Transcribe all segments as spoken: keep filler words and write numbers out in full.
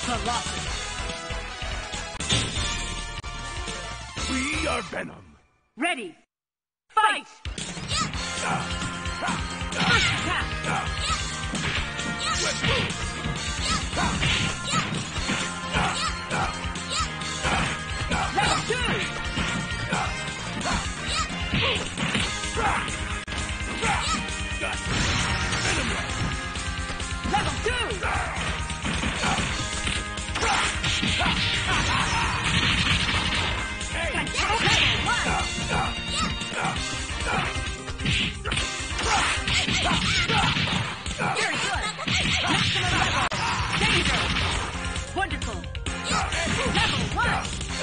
Colossus. We are Venom. Ready. Fight! First attack! Let's go! Level two! Level two! Very good! Maximum level! Danger! Wonderful! Level one!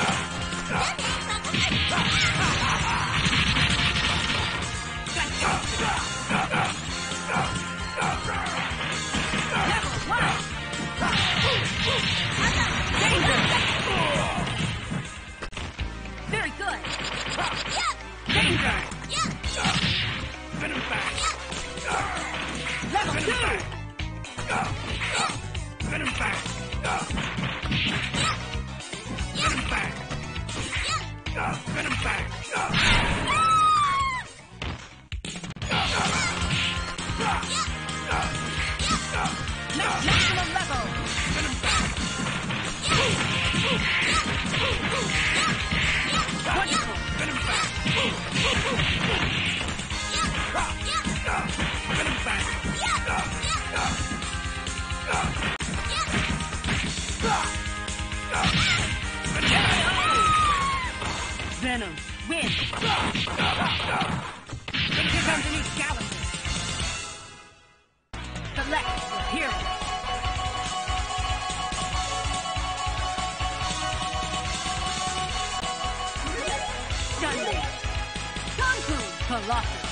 Level one! Danger! Very good! Danger! Venom back! Level two! Venom back! Venom back! Venom back! Maximum level! Venom back! Wonderful! Venom back! Venom back! Venom, win! Here comes a new challenger. Select your hero. Stunning. Kung Fu Colossus.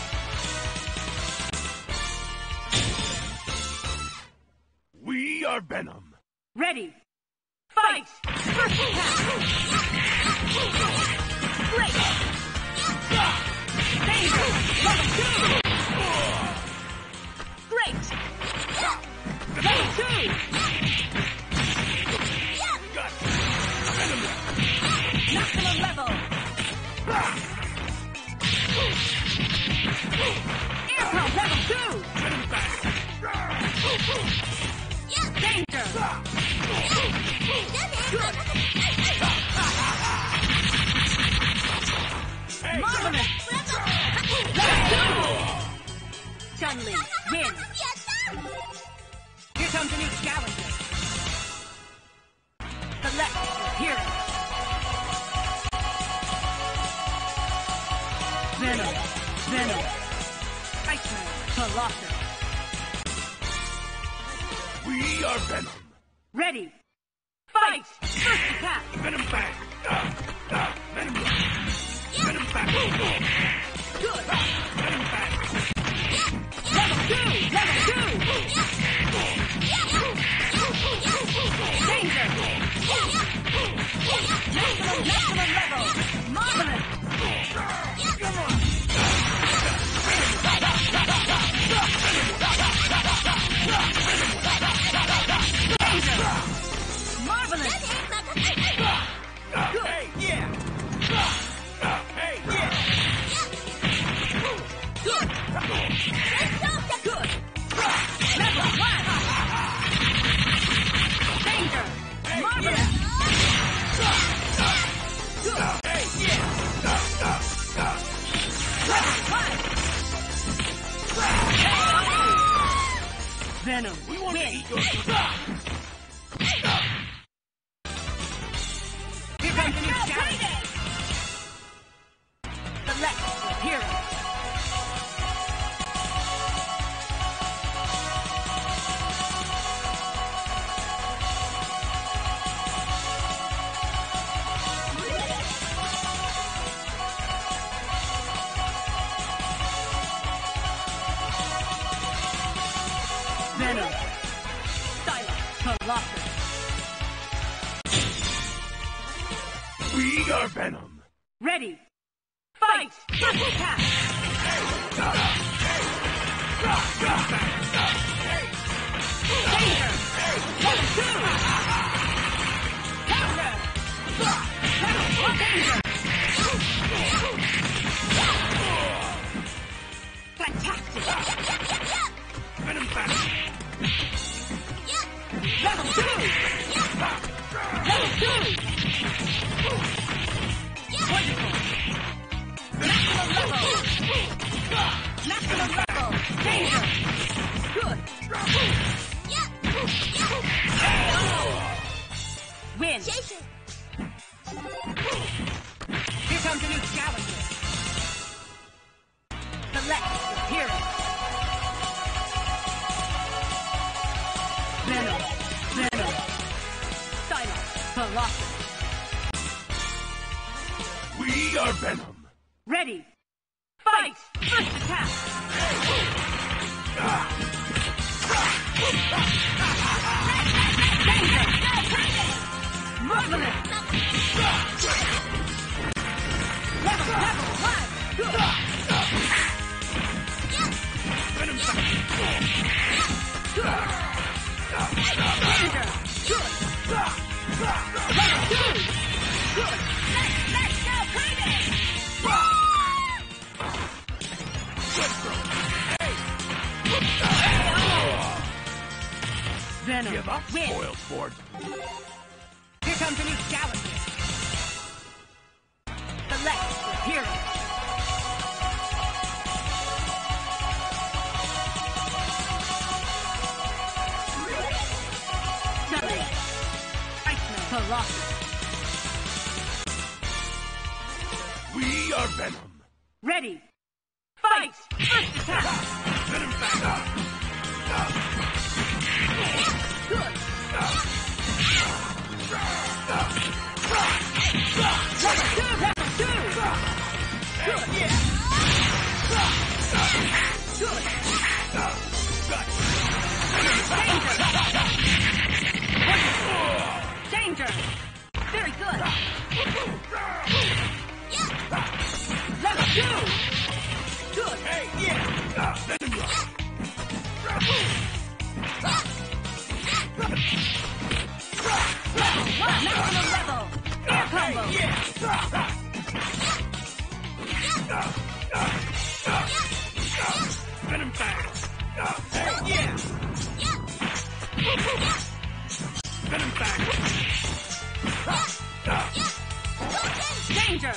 We are Venom. Ready. Fight! First attack! Great! Danger! Level two! Great! Level two! Maximum level! Air pump level two! Danger! Good! Marvelous! Level two! Chun-Li, win! Here comes a new challenger. Select your hero. Venom, Venom, Iceman, Colossus. We are Venom. Ready. Fight! First attack! Venom back! Venom back! Venom back! Good! Venom back! Level two! Level two! Danger! Maximum, maximum level! Marvelous! Come on! Danger! Marvelous! Good! Hey, yeah! Hey, yeah! Good! Good! Level one! Danger! Marvelous! Good! Hey, yeah! Level one! Venom, We want to win! eat your... Here comes a new challenger. Select your hero. Venom. Silence, Colossus. We are Venom. Ready. Fight! First attack! Danger! Level two! Level two! Level two! Wonderful! Maximum level! Maximum level! Danger! Good! Win! Here comes a new challenger. Select your hero. Venom. Venom. Silence. Colossus. We are Venom. Ready. Fight! First attack! Danger! Marvelous! Level, level, one! Good! Venom back. Good! Danger! Good! Level two! Good! Let's, let's go crazy! Venom. Give up, Win. spoiled sport. Here comes a new challenger. Select your hero. Stunning. Iceman. Colossus. We are Venom. Ready. Fight! First attack! Venom back. Good! Level two! Level two! Good! Good! Danger! Danger! Very good! Level two! Good! Hey, yeah. Venom rush. Level one! Maximum level! Air combo! Venom back. Hey, yeah. Venom back. Danger!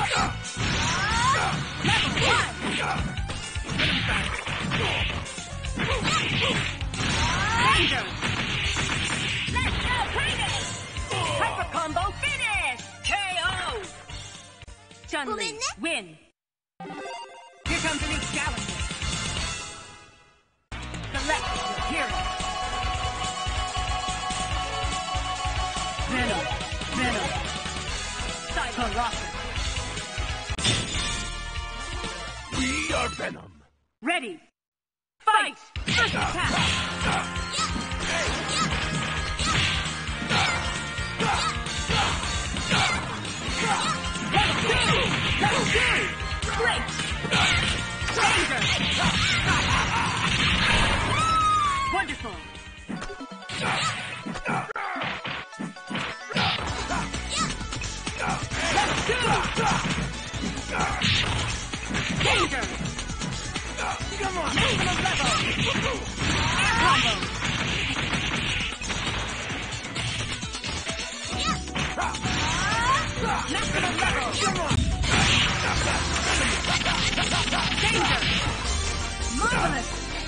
Level one! Venom back. Danger! Let's go crazy! Hyper combo finish! K O! Chun-Li, win! Here comes a new challenger. Select your hero. Venom, Venom, Colossus. We are Venom. Ready. Fight! First attack! Level two! Level two! Great! Danger! Wonderful! Level two! Danger! Come on! Maximum level! Air combo! Maximum level! Come on! Danger! Marvelous!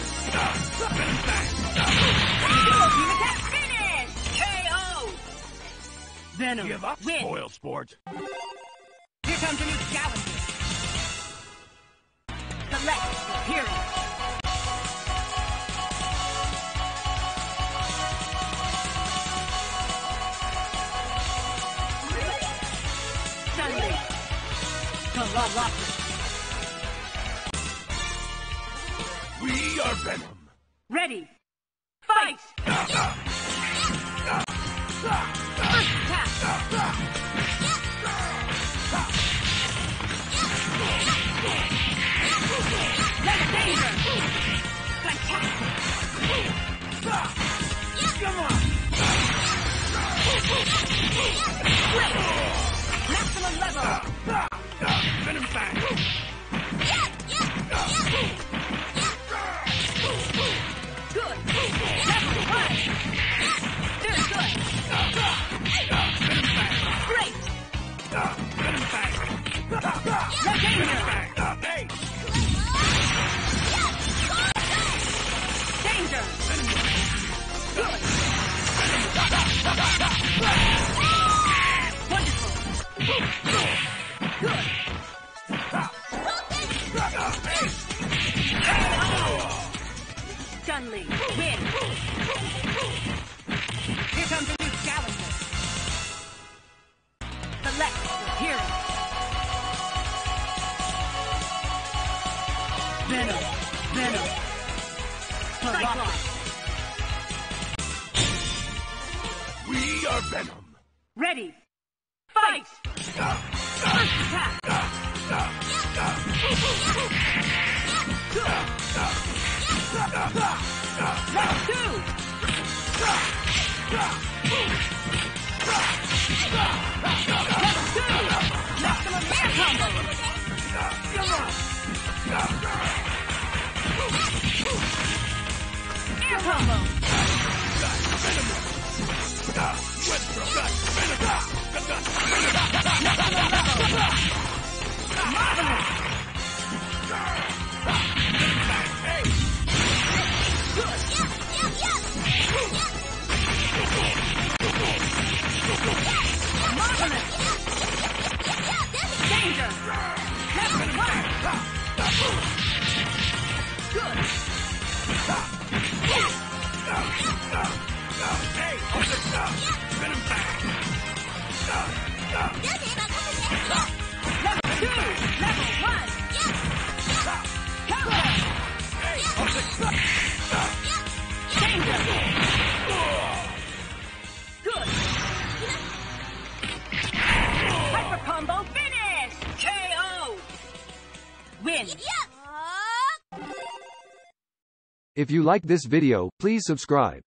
Dual team attack finish! K O! Venom, Give up, win! spoiled sport. Here comes a new challenger. Select your hero. Chun-Li. Colossus. We are Venom. Ready. Fight! First attack! Level danger! Fantastic! Come on. Great! Maximum level! Venom back. Good! Level one! Your venom. Ready. Fight! First attack! Round two! Round two! Maximum air combo! Air combo! Danger! Level one! Good! Hey, hold it up! Venom back! Level two! Level one! Counter! Hey, hold it up! Danger! Good! Hyper combo finish! K O! Win! If you like this video, please subscribe.